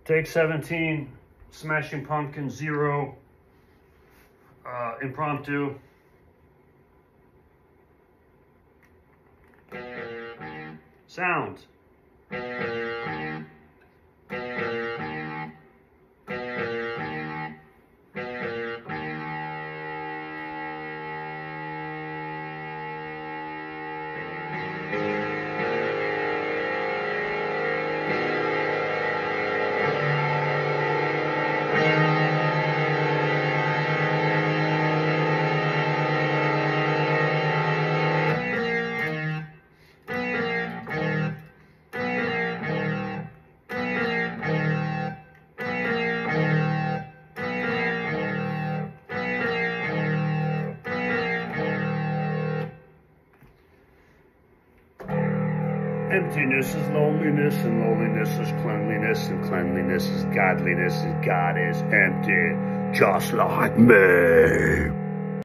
Take 17, Smashing Pumpkins 0, impromptu. Sound. Emptiness is loneliness, and loneliness is cleanliness, and cleanliness is godliness, and God is empty, just like me.